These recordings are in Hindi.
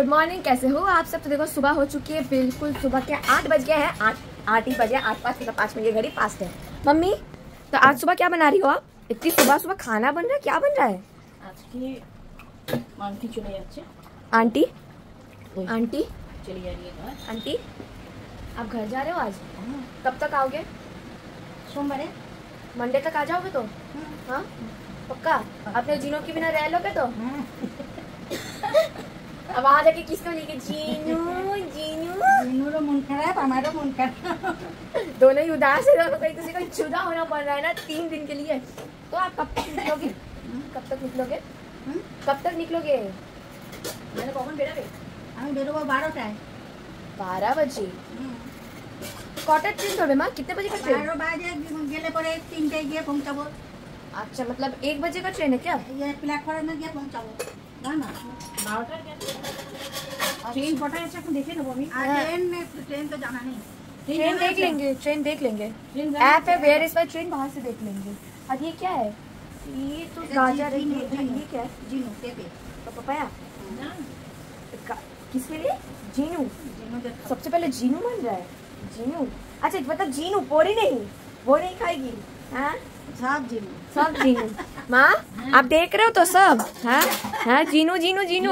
मॉर्निंग, कैसे हो आप सब। तो देखो सुबह हो चुकी है, बिल्कुल सुबह के 8 बज गए हैं। 8 ही बजे, 8:05 मतलब 5 मिनट घड़ी फास्ट है। मम्मी तो आज सुबह क्या बना रही हो आप? इतनी सुबह सुबह खाना बन रहा है, क्या बन रहा है? आज की आंटी चले जाচ্ছে। आंटी आंटी चली जा रही है घर। आंटी आप घर जा रहे हो आज? कब तक आओगे? सोमवार है, मंडे तक आ जाओगे तो? हाँ पक्का? अपने जीनों के बिना रह लोगे तो? अब वहाँ जाके किसको लेके? जीनू जीनू जीनूरो मन खराब, हमारा मन खराब, दोनों ही उदास है। दोनों को एक दूसरे को जुदा होना पड़ रहा है ना 3 दिन के लिए। तो आप कब तक निकलोगे? कब तक निकलोगे? कब तक निकलोगे? मैंने कौन बेरा আমি বেরোবো 12টায়। 12 बजे? कॉटर ट्रेन ধরবে মা? कितने बजे का ट्रेन? 12 বাজে গেলে পরে 3টায় গিয়ে পৌঁছাবো। अच्छा मतलब 1 बजे का ट्रेन है क्या? ये प्लेटफॉर्म में गিয়ে পৌঁছাবো না না 12টার ट्रेन কটায় আছে এখন দেখে নেবো আমি। ट्रेन तो जाना नहीं, ट्रेन देख लेंगे, ट्रेन देख लेंगे। ऐप है वेयर इज माय ट्रेन, वहाँ से देख लेंगे। और ये क्या है? ये तो गाजर है। ये क्या है? जीनू पेपे तो पपाया ना किसके लिए? जीनू। सबसे पहले जीनू बन रहा है। जीनू अच्छा मतलब जीनू पोरी नहीं, वो नहीं खाएगी? हाँ सब जीनू, सब जीनू। माँ आप देख रहे हो तो सब? हाँ हाँ जीनू जीनू जीनू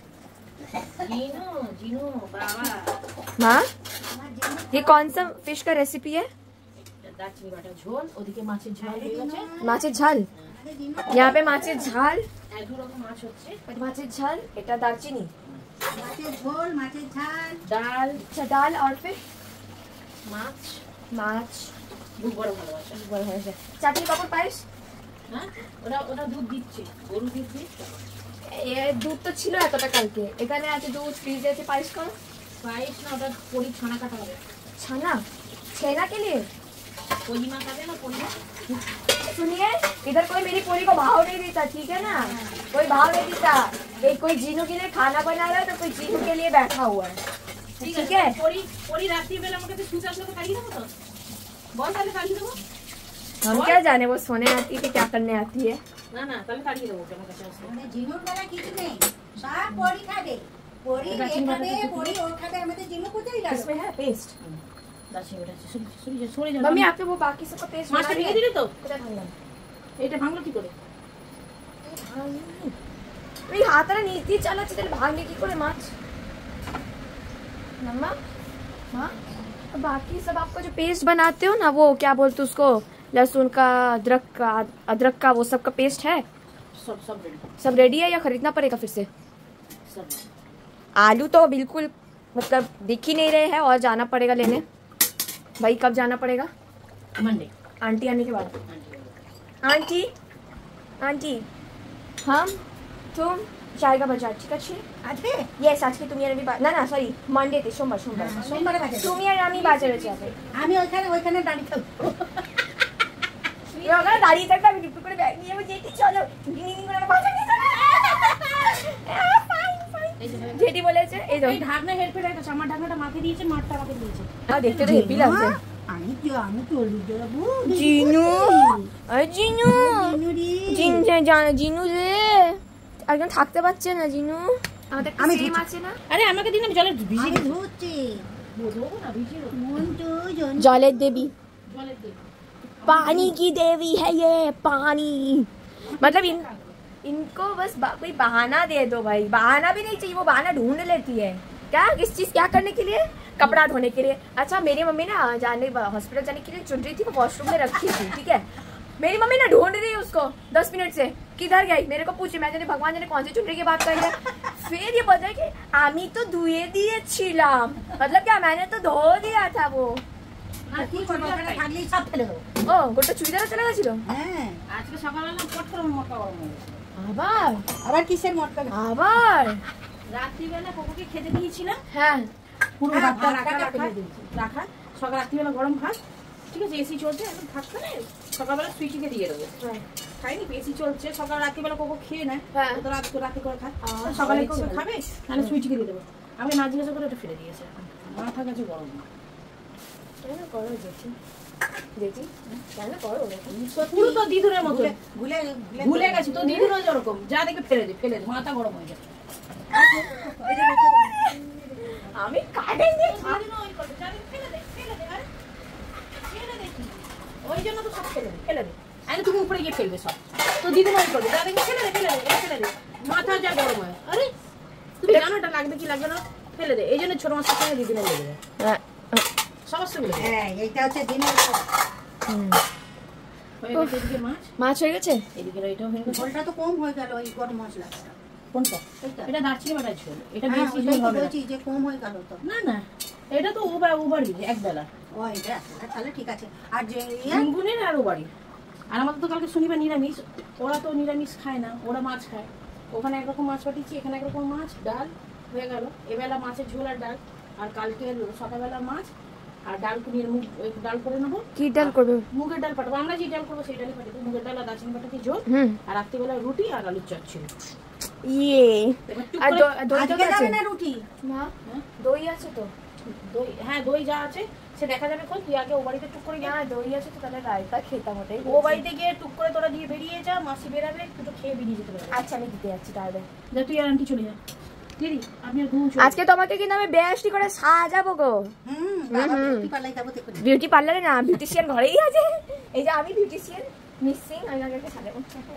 जीनू जीनू बाबा। माँ ये कौन सा फिश का रेसिपी है? দারচিনি বাটা ঝোল, ওদিকে মাছের ঝাল হয়ে গেছে। মাছের ঝাল, यहाँ पे মাছের ঝাল, এক দু রকম মাছ হচ্ছে। মাছের ঝাল, এটা দারচিনি, মাছের ঝোল, মাছের ঝাল, ডাল, अच्छा ডাল और फिर মাছ, মাছ। খুব বড় ভালোবাসা। বড় হয়েছে। চাটনি পাপড় পায়েস? হ্যাঁ ওরা ওরা দুধ দিচ্ছে, গরু দুধ দিচ্ছে। এ দুধ তো ছিল এতটা কালকে, এখানে আছে দুধ, ফ্রিজে আছে। পায়েস করো। পায়েস না, ওটা পরি ছানা কাটা হবে। छाना? छेना के लिए? পরিমা খাবে না পরিমা? सुनिए इधर कोई मेरी पूरी को भाव नहीं देता, ठीक है ना? कोई भाव नहीं देता। एक कोई जीनू के लिए खाना बना रहा है तो कोई जीनू के लिए बैठा हुआ है, ठीक है? পরি পরি রাত্রি বেলা আমাকে তো সুচ আসলে তো খাইয়ে দেবো তো। বল তাহলে খাইয়ে দেবো। हम क्या जाने वो सोने आती है कि क्या करने आती है। না না তাহলে খাইয়ে দেবো আমার কাছে আসলে। মানে জিনুর বেলা কিছু নেই, সব পরি খাবে। পরি এ খাবে, পরি ও খাবে, আমাদের জিনু কোথায় গেল? इसमें है पेस्ट। দারচিনি বাটা সরি সরি সরে যাও। मम्मी आपके वो बाकी सबका पेस्ट মাছটা ভেঙে দিলে তো? কোথায় ভাঙলাম? এটা ভাঙলো কি করে? ওই হাতটা নিচে চালাচ্ছে, তাহলে ভাঙবে কি করে মাছ? मम्मा माँ बाकी सब आपका जो पेस्ट बनाते हो ना, वो क्या बोलते हो उसको, लहसुन का, अदरक का वो सब का पेस्ट है? सब रेडी, सब रेडी है या खरीदना पड़ेगा फिर से? सब। आलू तो बिल्कुल मतलब दिख ही नहीं रहे हैं, और जाना पड़ेगा लेने। भाई कब जाना पड़ेगा? मंडे आंटी आने के बाद। आंटी आंटी हम तुम जाएगा बाजार, ठीक আছে? আজকে यस आज की तुम यार अभी ना ना सॉरी मंडे थे, सोमवार सोमवार সোমবারে বাজে। तुम यार আমি বাজারে যাবে। আমি ওইখানে দাঁড়িয়ে থাকবো। ওখানে দাঁড়িয়ে থাকবে, আমি ডিপি করে ব্যাগ নিয়ে আমি যেতে চলো গিনি করে আমার বাজারে নিয়ে চলো। যেটি বলেছে এই এই ঢাকনা হেল্প করে রেখেছে, আমার ঢাকনাটা মাকে দিয়েছে, মারটা আমাকে দিয়েছে। দেখতে তো হেভি লাগছে। আমি চলি যাবো। জিনু আরে জিনু জিনুরি জিনু রে একদম থাকতে পারছে না জিনু। আমাদের আমি সেম আছে না? আরে আমাকে দিন, আমি জলের ভিজিয়ে আমি দেবো। ধুচ্ছি। ধোবো না, ভিজিয়ে দেবো। মন্টু জলের দেবী, জলের দেবো। पानी की देवी है ये, पानी। मतलब इनको बस कोई बहाना दे दो भाई। बहाना भी नहीं चाहिए, वो बहाना ढूंढ लेती है। क्या किस चीज क्या करने के लिए? कपड़ा धोने के लिए। अच्छा मेरी मम्मी ना हॉस्पिटल जाने के लिए चुन रही थी, वो वॉशरूम में रखी थी, ठीक है? मेरी मम्मी ना ढूंढ रही है उसको 10 मिनट से, किधर गई? मेरे को पूछे, मैं जाने भगवान जाने कौन सी चुनरी की बात कर रही है। फिर ये पता है कि आमी तो धुए दिए छिलाम, मतलब क्या मैंने तो धो दिया था वो। আর কি করবো, ওখানে থাকলেই সব ফেলে দেবো। ও গোটা চুড়িদার চলে গেছিল হ্যাঁ আজকে সকালবেলা পট করে মোটা গরম হয়ে গেছে। আবার আবার কিসের মটকা? আবার রাত্রিবেলা কোকোকে খেতে দিয়েছিলাম, হ্যাঁ পুরো হ্যাঁ, ভাতটা রাখা, রাখা রাখা। ফেলে দিয়েছি। রাখা সকাল রাত্রিবেলা গরম ভাত, ঠিক আছে? এসি চলছে, এখন থাকবে না, সকালবেলা সুইটিকে দিয়ে দেবো। খাইনি, এসি চলছে, সকাল রাত্রিবেলা কোকো খেয়ে নেয়, হ্যাঁ। ও তো রাতে করে খায়। সকালে কোকো খাবে, তাহলে সুইটিকে দিয়ে দেবো। আমি না জিজ্ঞাসা করে ওটা ফেলে দিয়েছে, মাথা কাছে গরম। কেন করো জেঠি? জেঠি কেন করো? পুরো তো দিদুরের মতো ভুলে ভুলে গেছি তো, দিদুরও যেরকম যা দেখে ফেলে দে, মাথা গরম হয়ে যায়। ওই জন্য তো সব ফেলে দে তুমি উপরে গিয়ে ফেলবে সব তো দিদিমা ওই করবে দাদা ফেলে দে মাথা যা গরম হয় আরে তুমি জানো এটা লাগবে কি লাগবে না ফেলে দে এই জন্য ছোট মাছ সঙ্গে দিদিমা লেগে যায় সমস্যাগুলো হ্যাঁ এইটা হচ্ছে দিনের মাছ হয়ে গেছে এদিকে এটাও হয়ে গেছে ঝোলটা তো কম হয়ে গেল ওই গরম মশলাটা কোনটা এটা দারচিনি বাটা ছিল এটা বেশি ঝোল হবে বলছি যে কম হয়ে গেল তো না এটা তো ওবারই এক বেলা ও এটা তাহলে ঠিক আছে আর যে গুনগুনের আর ওবারই আর আমাদের তো কালকে শনিবার নিরামিষ ওরা তো নিরামিষ খায় না ওরা মাছ খায় ওখানে একরকম মাছ পাঠিয়েছি এখানে একরকম মাছ ডাল হয়ে গেল এবেলা মাছের ঝোল আর ডাল আর কালকে সকালবেলা মাছ আর ডাল নিয়ে ডাল করে নেবো কি ডাল করবে মুগের ডাল পাঠাবো আমরা যে ডাল করবো সেই ডালই পাঠাবো মুগের ডাল আর দারচিনি বাটাতে ঝোল আর রাত্রিবেলা রুটি আর আলুর চপ ছিল ইয়ে আর দই আজকে যাবে না রুটি মা দই আছে তো দই হ্যাঁ দই যা আছে সে দেখা যাবে কোন তুই আগে ও বাড়িতে টুক করে না দই আছে তো তাহলে রায়তা খেতাম ওটাই ও বাড়িতে গিয়ে টুক করে তোরা দিয়ে বেরিয়ে যা মাসি বেরাবে একটু তো খেয়ে বেরিয়ে যেতে পারবে আচ্ছা আমি দিতে যাচ্ছি তাহলে যা তুই আর আন্টি চলে যা দিদি আপনি আর ঘুম আজকে তোমাকে কিন্তু আমি বেশটি করে সাজাবো গো বাবা বিউটি পার্লারে যাবো দেখো বিউটি পার্লারে না বিউটিশিয়ান ঘরেই আছে এই যে আমি বিউটিশিয়ান মিসিং আমি আগে সাজাবো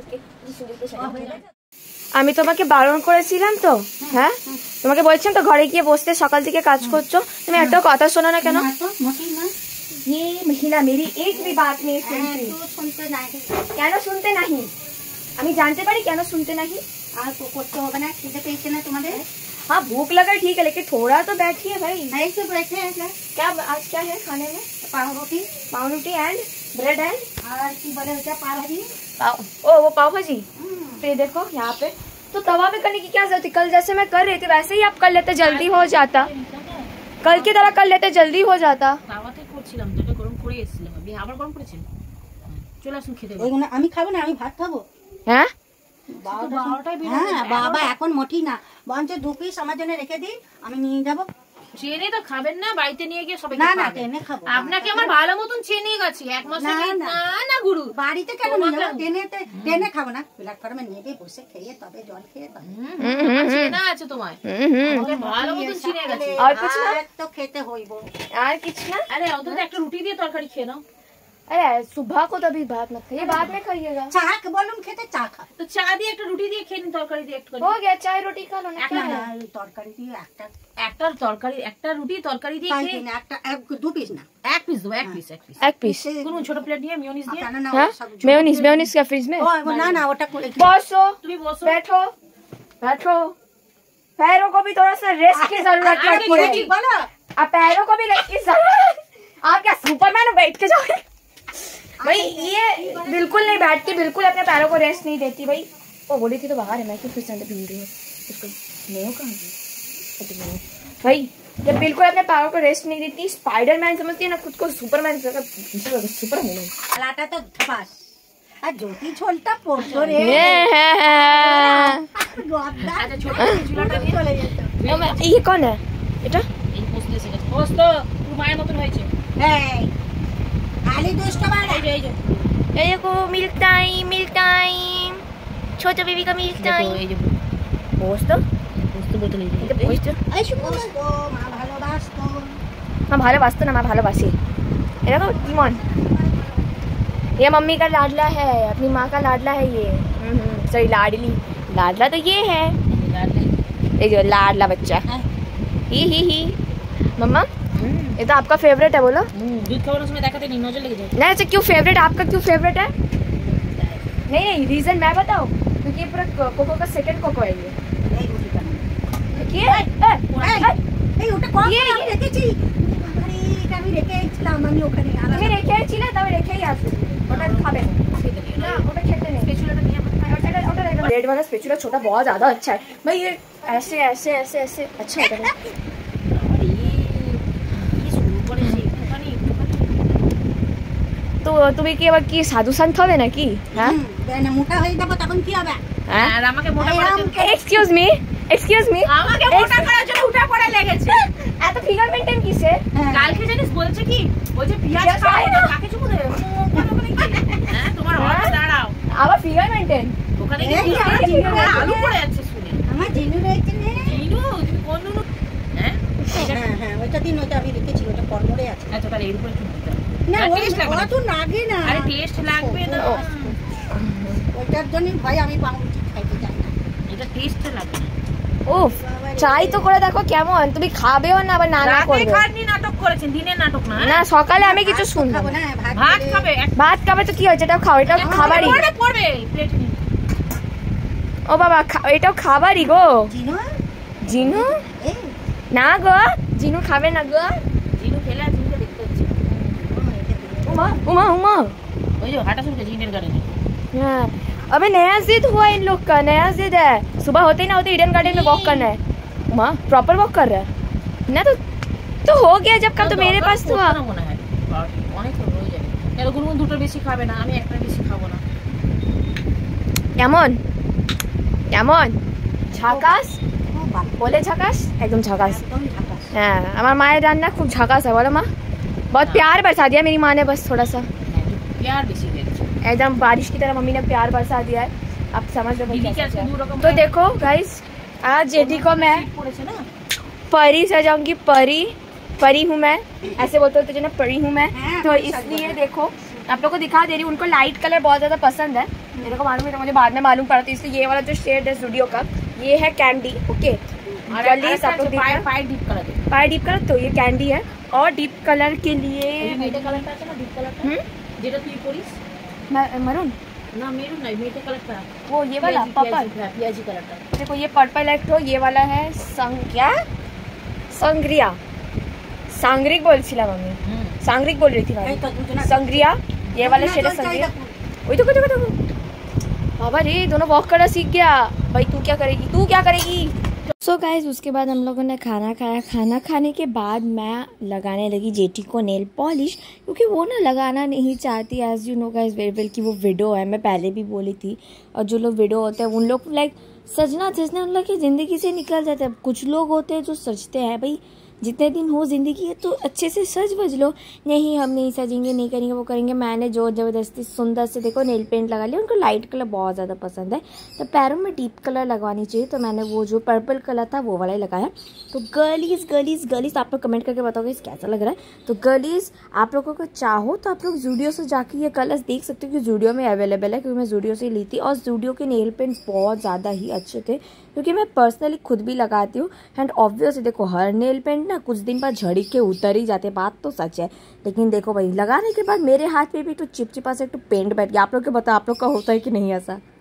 আমি তোমাকে বারণ করেছিলাম তো হ্যাঁ তোমাকে বলছিলাম তো ঘরে গিয়ে বসতে সকাল থেকে কাজ করছো তুমি একটা কথা শোনো না কেন ये महिला मेरी एक भी बात नहीं सुनती কেন শুনতে নাহি আমি জানতে পারি কেন শুনতে নাহি আর তো করতে হবে না খিদে পেয়েছে না তোমাদের हाँ भूख लगा ठीक है लेकिन थोड़ा तो बैठिए भाई ऐसे बैठे हैं क्या आज क्या है खाने में पाव रोटी एंड ब्रेड एंड और की बोले होता पाव भाजी ओ वो पाव भाजी तो ये देखो यहाँ पे तो तवा पे करने की क्या जरूरत थी कल जैसे मैं कर रही थी वैसे ही आप कर लेते जल्दी हो जाता कल की तरह कर लेते जल्दी हो जाता তাওয়াতে করছিলাম যেটা গরম করে এসেছিলাম আমি আবার গরম করেছি চলে আসুন খেতে এগুলো আমি খাবো না আমি ভাত খাবো হ্যাঁ হ্যাঁ বাবা এখন মোটি না বঞ্চ 2 পিস আমার জন্য রেখে দিই আমি নিয়ে যাবো চেনে তো খাবেন না বাড়িতে নিয়ে গিয়ে সবাই না না টেনে খাবো আপনাকে আমার ভালো মতন চেনে গেছি এক মাস আগে না না গুরু বাড়িতে কেন নিয়ে যাবো টেনে খাবো না প্ল্যাটফর্মে নেবে বসে খেয়ে তবে জল খেয়ে তবে চেনা আছে তোমায় ভালো মতন চিনে গেছে আর কিছু না তো খেতে হইব আর কিছু না আরে অন্তত একটা রুটি দিয়ে তরকারি খেয়ে নাও अरे सुबह को तो अभी बात मत खाइए बाद में खाइएगा চা বলুন খেতে চা খা তো চা দিয়ে একটা রুটি দিয়ে খেয়ে নিন তরকারি দিয়ে একটু हो गया चाय रोटी खा लो ना क्या है তরকারি দিয়ে একটা রুটি তরকারি দিয়ে খেয়ে একটা 2 পিস না এক পিস দো এক পিস एक पीस কোন ছোট প্লেট দিয়ে মেয়োনিজ দিয়ে हाँ मेयोनीज क्या फ्रिज में না না ওটা बसो তুমি बसो बैठो पैरों को भी थोड़ा सा रेस्ट की जरूरत पड़ती है बोलो अब पैरों को भी रेस्ट की जरूरत आप क्या सुपरमैन बैठ के जाओगे भाई ये बिल्कुल नहीं बैठती बिल्कुल अपने पैरों को रेस्ट नहीं देती भाई वो बोली थी तो बाहर है मैं क्यों फिर से ढूंढ रही हूँ उसको नहीं कहाँ भाई ये बिल्कुल अपने पैरों को रेस्ट नहीं देती स्पाइडरमैन समझती है ना खुद को सुपरमैन सुपर वुमन লাটা তো ধপাস আর জ্যোতি ছোলটা পড়তো রে গদ্দা আচ্ছা ছোট চুলাটা দিয়ে চলে যেত ये कौन है এটা এই পোস্ট এসে গেছে পোস্ট পুরো মায়ের মতন হয়েছে এই খালি দুষ্ট বাড়া এই যে ये को मिल्क टाइम छोटा बेबी का मिल्क टाइम এই যে पोस्ट পোস্ট বোতল এই এটা পোস্ট এই শুনো মা ভালোবাসতো মা ভালোবাসতো না মা ভালোবাসি এরকম ইমন ये मम्मी का लाडला है अपनी माँ का लाडला है ये सॉरी लाडली लाडला तो ये है ये जो लाडला बच्चा ही मम्मा ये तो आपका फेवरेट है बोलो दूध खाने में देखाते नहीं नजर लग जाए नहीं अच्छा क्यों फेवरेट आपका क्यों फेवरेट है नहीं रीजन मैं बताऊँ क्योंकि ये पूरा कोको का सेकंड कोको है ये এই ওটা কম আমি রেখেছি আরে এটা আমি রেখেছিলাম আমি ওখানে তুমি রেখেছিলে তবে রেখেই আসো ওটা খাবে না ওটা খেতে নেই স্পেচুলাটা নিয়ে ওটা रेड वाला स्पेचुला छोटा बहुत ज्यादा अच्छा है भाई ये ऐसे ऐसे ऐसे ऐसे अच्छा होता है তো তুমি কি আবার কি সাধু সন্ত হবে নাকি হ্যাঁ না মোটা হয়ে যাব তখন কি হবে আর আমাকে মোটা করার জন্য এক্সকিউজ মি আমাকে মোটা করার জন্য উঠা পড়া লেগেছে এত ফিগার মেইনটেইন কিসে কালকে জানিস বলছে কি বলছে পিয়াজ খায় না কাকে চুপ দেবে হ্যাঁ তোমার হঠাৎ দাঁড়াও আবার ফিগার মেইনটেইন ওখানে কি আলু পড়ে যাচ্ছে শুনে আমার জিনু রয়েছে নে জিনু তুমি কোন নুনু হ্যাঁ হ্যাঁ ওটা একটা দিন ওইটা আমি রেখেছি, ওটা কর্মরে আছে। আচ্ছা তাহলে এর উপরে একটু দিতে হবে। না টেস্ট লাগবে ওটা না। তো লাগে না। আরে টেস্ট লাগবে না। ওইটার জন্যই ভাই আমি পাউরুটি খাইতে চাই না। এটা টেস্ট লাগবে না। উফ, ট্রাই তো করে দেখো কেমন, তুমি খাবেও না আবার না না রাতে করবে। খাননি নাটক করেছেন, দিনে নাটক না। না সকালে আমি কিছু শুনবো খাবো না। না, ভাত খাবে। ভাত খাবে তো কি হয়েছে, এটাও খাও, এটাও খাবারই। পড়বে পড়বে প্লেটে নিয়ে। ও বাবা এটাও খাবারই গো। জিনো জিনু এই না গো, জিনু খাবে না গো। জিনু খেলে আর জিনুকে দেখতে হচ্ছে। उमा उमा उमा ওই যে হাঁটা শুনছে জিনের গার্ডেনে। हाँ, अबे नया जिद हुआ इन लोग का, नया जिद है। सुबह होते ही ना होते ईडन गार्डन में वॉक करना है। उमा प्रॉपर वॉक कर रहा है ना, तो हो गया जब कब तो मेरे पास तो না মনে হয় অনেক হয়ে যাবে। এর গুনগুন দুটো বেশি খাবে না, আমি একটা বেশি খাবো না। কেমন কেমন ঝাকাস বলে, ঝাকাস একদম ঝাকাস। একদমই ঝাকাস। হ্যাঁ আমার মায়ের রান্না খুব ঝাকাস है, बोलो माँ। बहुत प्यार बरसा दिया मेरी माँ ने, बस थोड़ा सा প্যার বেশি হয়ে গেছে। एकदम बारिश की तरह मम्मी ने प्यार बरसा दिया है। आप समझ लो भाई दीदी क्या के सोचा है। दो रकम तो है। देखो गाइस, आज जेठी को मैं পড়েছে না। परी सजाऊंगी, परी परी हूँ मैं, ऐसे बोलते होते ना परी हूँ मैं। हाँ, तो परी इसलिए सज देखो आप लोग को दिखा दे रही हूँ, उनको लाइट कलर बहुत ज्यादा पसंद है। मेरे को मालूम है, तो मुझे बाद में मालूम पड़ा, तो इसलिए ये वाला जो शेड है स्टूडियो का, ये है कैंडी। ओके गलीस आप लोग পায়ে देखना, পায়ে ডিপ করা দেবে। पाई डीप कलर, तो ये कैंडी है। और डीप कलर के लिए মেটে কালারটা আছে না, ডিপ কালারটা যেটা তুই পরিস मरून, না, মেরুন নাই, মেটে কালারটা वो ये वाला पर्पल। পিয়াজি কালারটা। देखो ये पर्पल एक तो, ये वाला है क्या संग्रिया, सांग्रिक बोलছিলাম আমি, सांग्रिक बोल रही थी এই मैं, তো দুজনা संग्रिया। ये वाला शेड है संग्रिया। वही तो बाबा रे, दोनों वॉक करना सीख गया भाई। तू क्या करेगी, तू क्या करेगी। सो गाइस उसके बाद हम लोगों ने खाना खाया। खाना खाने के बाद मैं लगाने लगी जेठी को नेल पॉलिश, क्योंकि वो ना लगाना नहीं चाहती। As you know guys very well कि वो विडो है, मैं पहले भी बोली थी। और जो लोग विडो होते हैं उन लोग लाइक सजना धजना उन लोग की ज़िंदगी से निकल जाता है। कुछ लोग होते हैं जो सजते हैं, भाई जितने दिन हो ज़िंदगी है तो अच्छे से सज बज लो। नहीं हम नहीं सजेंगे, नहीं करेंगे, वो करेंगे। मैंने जो ज़बरदस्ती सुंदर से देखो नेल पेंट लगा लिया। उनको लाइट कलर बहुत ज़्यादा पसंद है, तो पैरों में डीप कलर लगवानी चाहिए, तो मैंने वो जो पर्पल कलर था वो वाला ही लगाया। तो गर्लीज गर्लीज गर्लीज आप लोग कमेंट करके बताओगे इस कैसा लग रहा है। तो गर्लीज आप लोगों को चाहो तो आप लोग जूडियो से जाके ये कलर्स देख सकते हो कि जूडियो में अवेलेबल है, क्योंकि मैं जूडियो से ली थी। और जूडियो के नेल पेंट्स बहुत ज़्यादा ही अच्छे थे, क्योंकि मैं पर्सनली खुद भी लगाती हूँ। एंड ऑब्वियसली देखो हर नेल पेंट ना कुछ दिन बाद झड़ी के उतर ही जाते, बात तो सच है। लेकिन देखो भाई लगाने के बाद मेरे हाथ पे भी तो चिपचिपा से एक तो पेंट बैठ गया। आप लोग को बताओ, आप लोग का होता है कि नहीं ऐसा।